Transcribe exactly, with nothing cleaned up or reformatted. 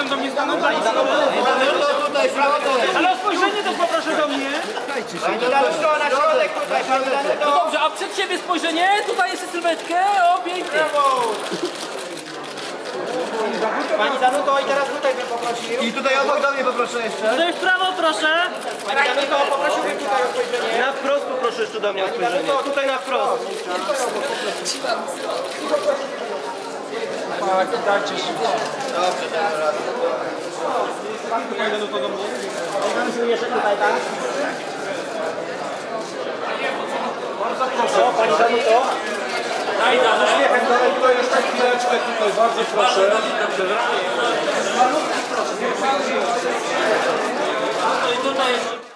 do mnie stanąć? Ale o spojrzenie też poproszę do mnie. Na środek tutaj, No dobrze, a przed siebie spojrzenie, tutaj jeszcze sylwetkę, o pięknie. Pani Danuto, i teraz tutaj bym poprosił. I tutaj obok do mnie poproszę jeszcze. Tutaj w prawo proszę. Pani Danuto, poprosiłbym tutaj o spojrzenie. Na wprost poproszę jeszcze do mnie o spojrzenie. Tutaj na wprost. Tak, dajcie się. Dobrze, teraz. Pani Danuto do mnie. Jeszcze tutaj, tak? Bardzo proszę. O, Pani Danuto. Daj, daj. Uśmiechem dalej, tutaj jeszcze chwileczkę tutaj, bardzo proszę. No i tutaj jest...